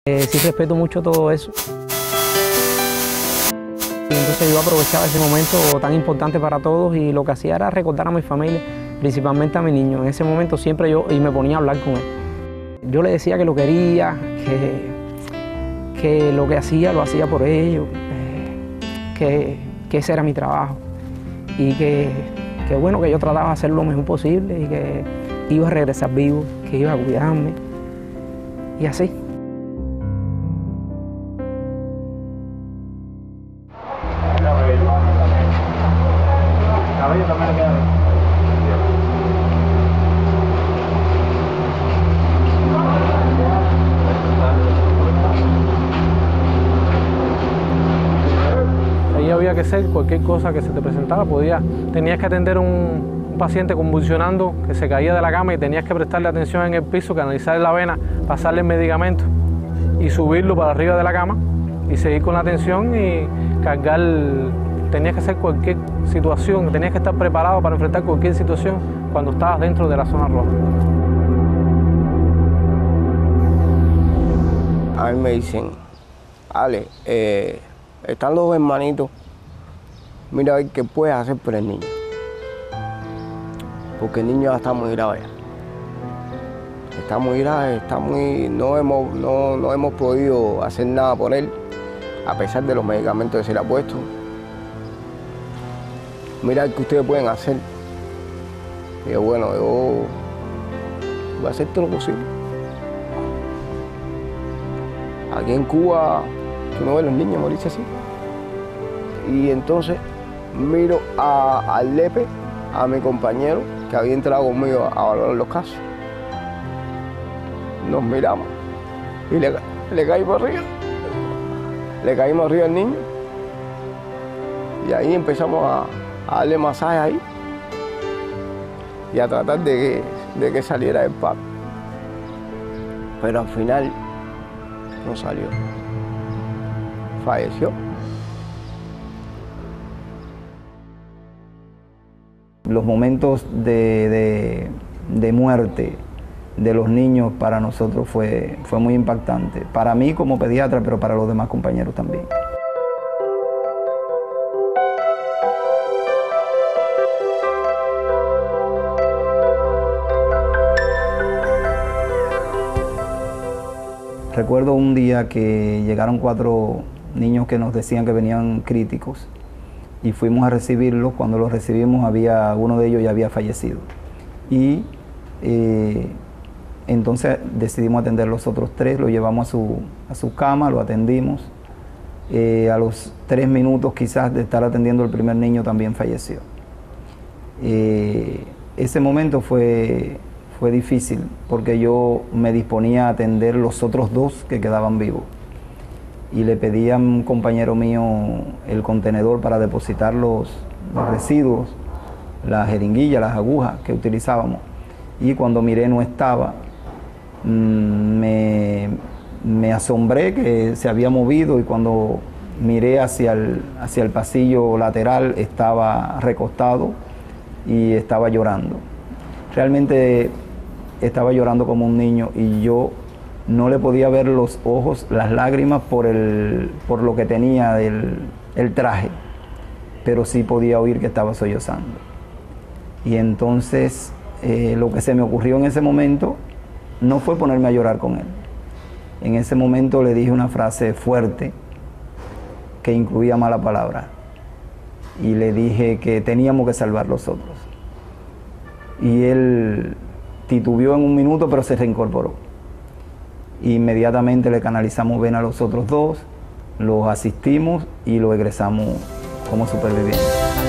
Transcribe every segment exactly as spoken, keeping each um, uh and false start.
Eh, sí respeto mucho todo eso. Y entonces yo aprovechaba ese momento tan importante para todos y lo que hacía era recordar a mi familia, principalmente a mi niño. En ese momento siempre yo y me ponía a hablar con él. Yo le decía que lo quería, que, que lo que hacía lo hacía por ellos, eh, que, que ese era mi trabajo y que, que bueno, que yo trataba de hacer lo mejor posible y que iba a regresar vivo, que iba a cuidarme y así. Ahí había que hacer cualquier cosa que se te presentara, podía, tenías que atender a un, un paciente convulsionando que se caía de la cama y tenías que prestarle atención en el piso, canalizarle la vena, pasarle el medicamento y subirlo para arriba de la cama y seguir con la atención y cargar. Tenías que hacer cualquier situación, tenías que estar preparado para enfrentar cualquier situación cuando estabas dentro de la zona roja. A mí me dicen, Ale, eh, están los hermanitos, mira a ver qué puedes hacer por el niño. Porque el niño ya está muy grave. Está muy grave, está muy, no, hemos, no, no hemos podido hacer nada por él, a pesar de los medicamentos que se le ha puesto. Mira qué ustedes pueden hacer. Y yo, bueno, yo voy a hacer todo lo posible. Aquí en Cuba, tú no ves los niños morirse así. Y entonces miro a, al Lepe, a mi compañero, que había entrado conmigo a valorar los casos. Nos miramos y le, le caímos arriba. Le caímos arriba al niño. Y ahí empezamos a, a darle masaje ahí y a tratar de que, de que saliera el paro. Pero al final no salió. Falleció. Los momentos de, de, de muerte de los niños para nosotros fue, fue muy impactante. Para mí como pediatra, pero para los demás compañeros también. Recuerdo un día que llegaron cuatro niños que nos decían que venían críticos y fuimos a recibirlos. Cuando los recibimos, había, uno de ellos ya había fallecido. Y eh, entonces decidimos atender los otros tres, lo llevamos a su, a su cama, lo atendimos. Eh, a los tres minutos quizás de estar atendiendo el primer niño también falleció. Eh, ese momento fue... Fue difícil porque yo me disponía a atender los otros dos que quedaban vivos. Y le pedí a un compañero mío el contenedor para depositar los, los residuos, las jeringuillas, las agujas que utilizábamos. Y cuando miré no estaba, me, me asombré que se había movido y cuando miré hacia el, hacia el pasillo lateral estaba recostado y estaba llorando. Realmente estaba llorando como un niño y yo no le podía ver los ojos, las lágrimas por, el, por lo que tenía del el traje, pero sí podía oír que estaba sollozando. Y entonces eh, lo que se me ocurrió en ese momento no fue ponerme a llorar con él. En ese momento le dije una frase fuerte que incluía mala palabra y le dije que teníamos que salvar los otros. Y él titubeó en un minuto, pero se reincorporó. Inmediatamente le canalizamos vena a los otros dos, los asistimos y los egresamos como supervivientes.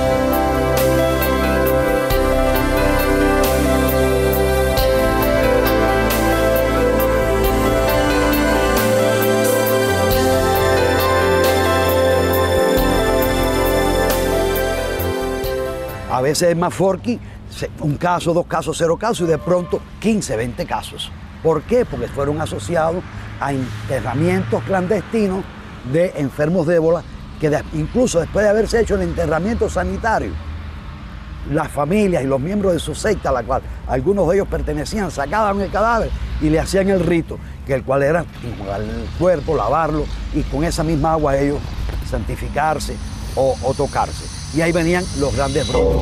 A veces es más forky, un caso, dos casos, cero casos y de pronto quince, veinte casos. ¿Por qué? Porque fueron asociados a enterramientos clandestinos de enfermos de ébola que de, incluso después de haberse hecho el enterramiento sanitario, las familias y los miembros de su secta, a la cual algunos de ellos pertenecían, sacaban el cadáver y le hacían el rito, que el cual era enjuagar el cuerpo, lavarlo y con esa misma agua ellos santificarse o, o tocarse. Y ahí venían los grandes brotes.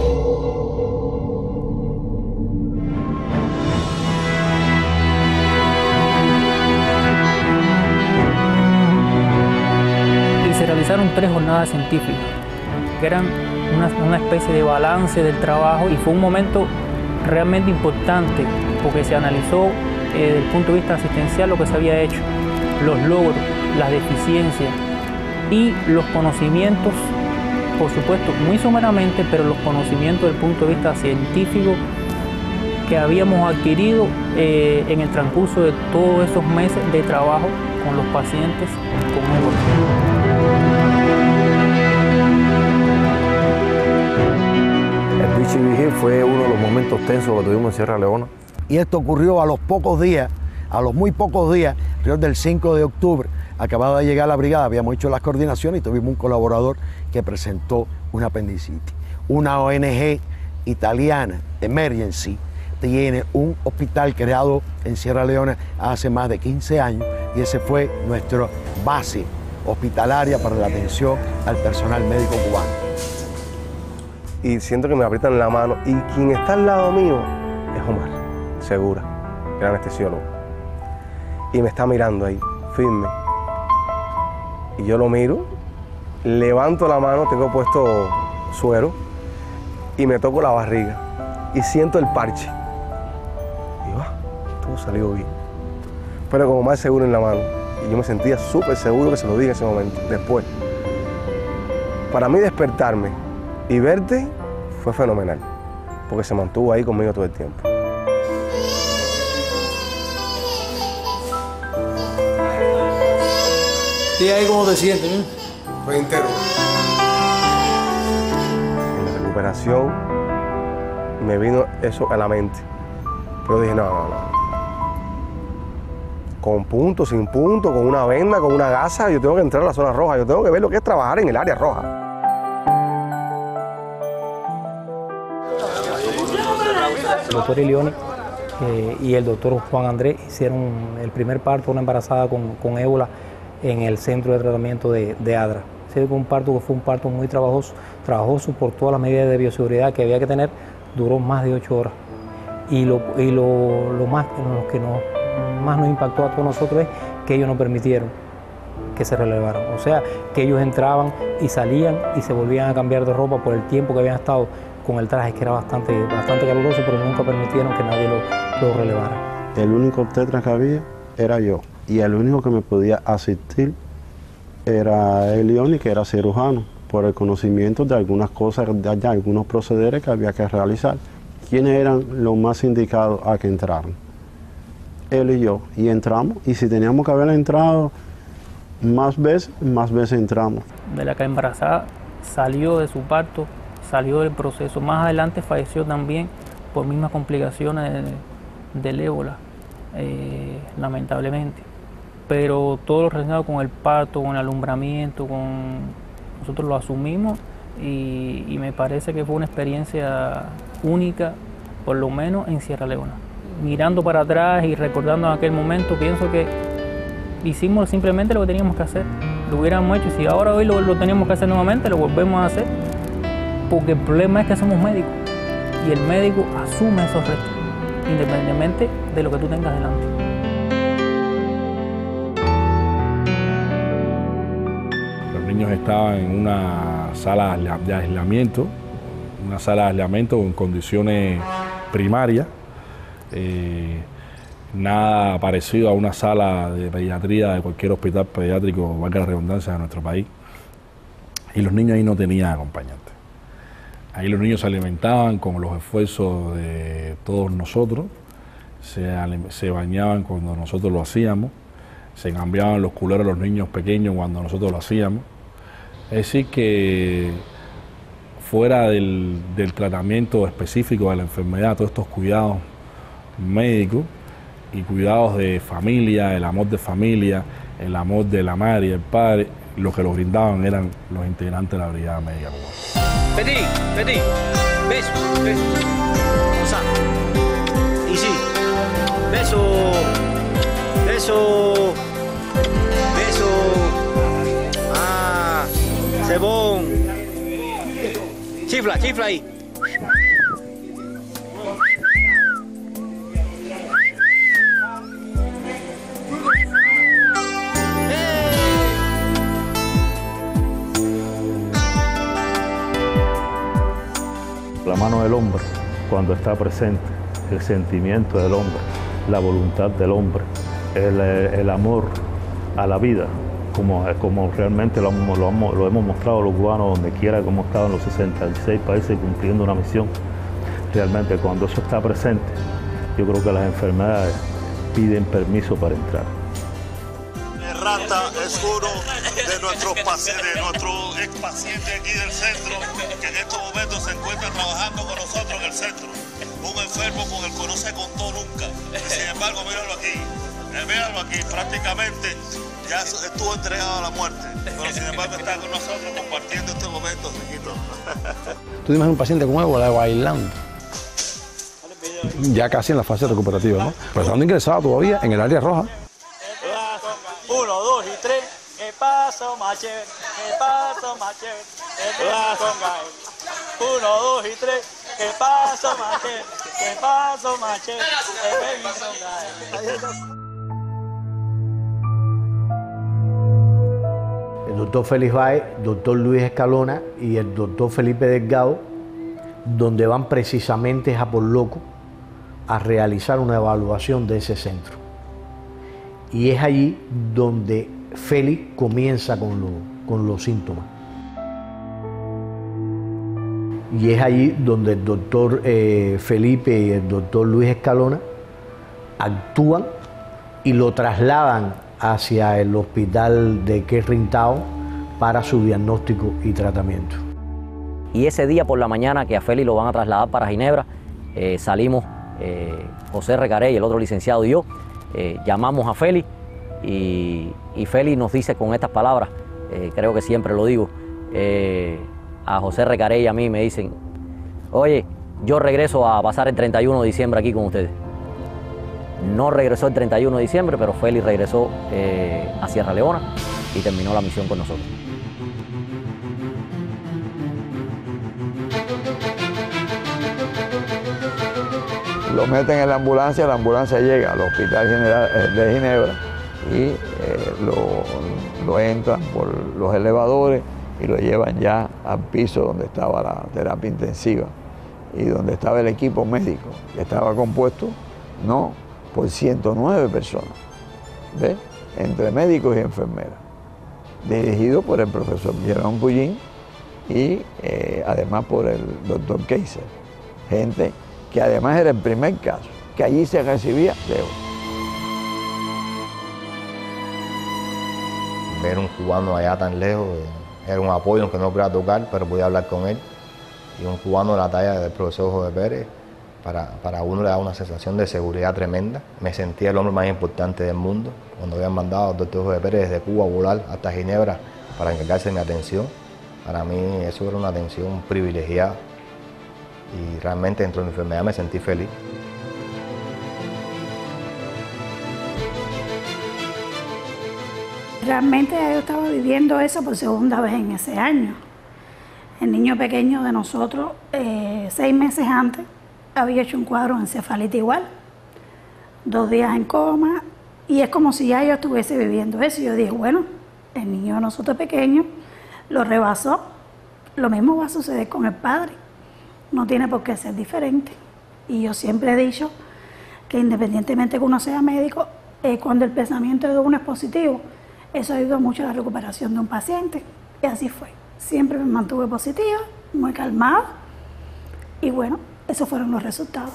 Y se realizaron tres jornadas científicas, que eran una, una especie de balance del trabajo, y fue un momento realmente importante porque se analizó eh, desde el punto de vista asistencial lo que se había hecho, los logros, las deficiencias y los conocimientos, por supuesto, muy someramente, pero los conocimientos desde el punto de vista científico que habíamos adquirido eh, en el transcurso de todos esos meses de trabajo con los pacientes con ébola. El Vichy Vigil fue uno de los momentos tensos que tuvimos en Sierra Leona. Y esto ocurrió a los pocos días, a los muy pocos días, alrededor del cinco de octubre, acababa de llegar la brigada, habíamos hecho las coordinaciones y tuvimos un colaborador que presentó una apendicitis. Una O N G italiana, Emergency, tiene un hospital creado en Sierra Leona hace más de quince años y ese fue nuestra base hospitalaria para la atención al personal médico cubano. Y siento que me aprietan la mano y quien está al lado mío es Omar, Segura, el anestesiólogo. Y me está mirando ahí, firme. Y yo lo miro, levanto la mano, tengo puesto suero y me toco la barriga y siento el parche. Y va, todo salió bien. Pero como más seguro en la mano. Y yo me sentía súper seguro que se lo dije en ese momento. Después, para mí despertarme y verte fue fenomenal, porque se mantuvo ahí conmigo todo el tiempo. ¿Y ahí cómo te sientes? ¿eh? Fue entero. En la recuperación me vino eso a la mente, pero dije no, no, no. Con punto, sin punto, con una venda, con una gasa, yo tengo que entrar a la zona roja, yo tengo que ver lo que es trabajar en el área roja. El doctor Ilioni eh, y el doctor Juan Andrés hicieron el primer parto de una embarazada con, con ébola en el centro de tratamiento de, de Adra. Ese fue un parto que fue un parto muy trabajoso, trabajoso por todas las medidas de bioseguridad que había que tener, duró más de ocho horas. Y lo, y lo, lo más lo que nos, más nos impactó a todos nosotros es que ellos no permitieron que se relevaran. O sea, que ellos entraban y salían y se volvían a cambiar de ropa por el tiempo que habían estado con el traje, que era bastante, bastante caluroso, pero nunca permitieron que nadie lo, lo relevara. El único tetra que había era yo, y el único que me podía asistir era Elioni, que era cirujano, por el conocimiento de algunas cosas, de, de algunos procederes que había que realizar. ¿Quiénes eran los más indicados a que entraran? Él y yo, y entramos, y si teníamos que haber entrado más veces, más veces entramos. De la que embarazada salió de su parto, salió del proceso. Más adelante falleció también por mismas complicaciones de, del ébola, eh, lamentablemente. Pero todo lo relacionado con el parto, con el alumbramiento, con nosotros lo asumimos y, y me parece que fue una experiencia única, por lo menos en Sierra Leona. Mirando para atrás y recordando aquel momento, pienso que hicimos simplemente lo que teníamos que hacer. Lo hubiéramos hecho y si ahora hoy lo, lo teníamos que hacer nuevamente, lo volvemos a hacer. Porque el problema es que somos médicos y el médico asume esos retos, independientemente de lo que tú tengas delante. Los niños estaban en una sala de aislamiento, una sala de aislamiento en condiciones primarias, eh, nada parecido a una sala de pediatría de cualquier hospital pediátrico, valga la redundancia, de nuestro país. Y los niños ahí no tenían acompañantes. Ahí los niños se alimentaban con los esfuerzos de todos nosotros, se, se bañaban cuando nosotros lo hacíamos, se cambiaban los culeros a los niños pequeños cuando nosotros lo hacíamos. Es decir que fuera del, del tratamiento específico de la enfermedad, todos estos cuidados médicos y cuidados de familia, el amor de familia, el amor de la madre y el padre, lo que lo brindaban eran los integrantes de la Brigada Médica Cubana. Petit, Petit. Beso, beso. Osa. Y sí. Beso. Beso. Beso. Ah. Cebón. Chifla, chifla ahí. La mano del hombre, cuando está presente, el sentimiento del hombre, la voluntad del hombre, el, el amor a la vida, como, como realmente lo, lo, lo hemos mostrado los cubanos donde quiera que hemos estado en los sesenta y seis países cumpliendo una misión. Realmente cuando eso está presente, yo creo que las enfermedades piden permiso para entrar. Rata es uno de nuestros pacientes, de nuestros ex pacientes aquí del centro, que en estos momentos se encuentra trabajando con nosotros en el centro. Un enfermo con el que no se contó nunca. Y sin embargo, míralo aquí, eh, míralo aquí, prácticamente ya estuvo entregado a la muerte. Pero sin embargo está con nosotros compartiendo este momento, Riquito. Tuvimos un paciente con ébola bailando. Ya casi en la fase recuperativa, ¿no? Pero estando ingresado todavía en el área roja. Uno, dos y tres, que paso más chévere, que paso más chévere, que paso más Uno, dos y tres, que paso más chévere, que paso más chévere, que El doctor Félix Báez, doctor Luis Escalona y el doctor Felipe Delgado, donde van precisamente a por loco a realizar una evaluación de ese centro. Y es allí donde Félix comienza con, lo, con los síntomas. Y es allí donde el doctor eh, Felipe y el doctor Luis Escalona actúan y lo trasladan hacia el hospital de Kerrin Town para su diagnóstico y tratamiento. Y ese día por la mañana que a Félix lo van a trasladar para Ginebra, eh, salimos eh, José Recarey, el otro licenciado y yo, Eh, llamamos a Félix y, y Félix nos dice con estas palabras, eh, creo que siempre lo digo, eh, a José Recarey y a mí me dicen, oye, yo regreso a pasar el treinta y uno de diciembre aquí con ustedes. No regresó el treinta y uno de diciembre, pero Félix regresó eh, a Sierra Leona y terminó la misión con nosotros. Lo meten en la ambulancia, la ambulancia llega al Hospital General de Ginebra y eh, lo, lo entran por los elevadores y lo llevan ya al piso donde estaba la terapia intensiva y donde estaba el equipo médico, que estaba compuesto no por ciento nueve personas, ¿ves? Entre médicos y enfermeras, dirigido por el profesor Jerón Cullín y eh, además por el doctor Kaiser, gente que además era el primer caso, que allí se recibía de ébola. Ver un cubano allá tan lejos, era un apoyo, aunque no podía tocar, pero podía hablar con él. Y un cubano de la talla del profesor José Pérez, para, para uno le da una sensación de seguridad tremenda. Me sentía el hombre más importante del mundo. Cuando habían mandado al doctor José Pérez desde Cuba a volar hasta Ginebra para encargarse de mi atención, para mí eso era una atención privilegiada. Y realmente dentro de mi enfermedad me sentí feliz. Realmente yo estaba viviendo eso por segunda vez en ese año. El niño pequeño de nosotros, eh, seis meses antes, había hecho un cuadro de encefalitis igual, dos días en coma, y es como si ya yo estuviese viviendo eso. Y yo dije, bueno, el niño de nosotros pequeño lo rebasó, lo mismo va a suceder con el padre. No tiene por qué ser diferente. Y yo siempre he dicho que independientemente que uno sea médico, eh, cuando el pensamiento de uno es positivo, eso ayuda mucho a la recuperación de un paciente. Y así fue. Siempre me mantuve positiva, muy calmada. Y bueno, esos fueron los resultados.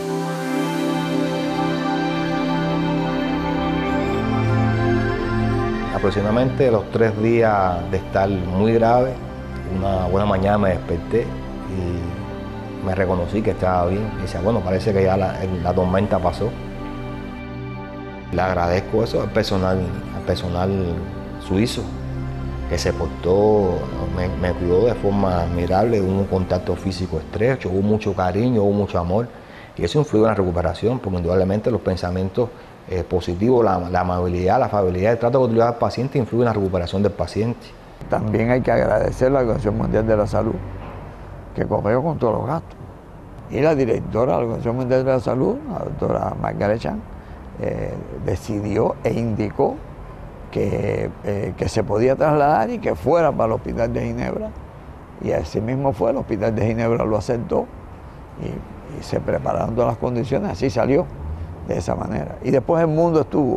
Aproximadamente los tres días de estar muy grave, una buena mañana me desperté y me reconocí que estaba bien. Y decía, bueno, parece que ya la, la tormenta pasó. Le agradezco eso al personal, al personal suizo, que se portó, me, me cuidó de forma admirable, hubo un contacto físico estrecho, hubo mucho cariño, hubo mucho amor, y eso influyó en la recuperación, porque indudablemente los pensamientos eh, positivos, la, la amabilidad, la afabilidad, el trato que tú le das al paciente influye en la recuperación del paciente. También hay que agradecer a la Organización Mundial de la Salud, que corrió con todos los gastos. Y la directora de la Organización Mundial de la Salud, la doctora Margaret Chan, eh, decidió e indicó que, eh, que se podía trasladar y que fuera para el Hospital de Ginebra. Y así mismo fue, el Hospital de Ginebra lo aceptó y, y se prepararon todas las condiciones, así salió de esa manera. Y después el mundo estuvo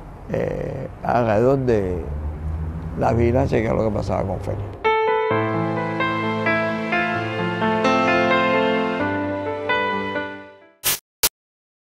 eh, alrededor de la vigilancia, que es lo que pasaba con Félix.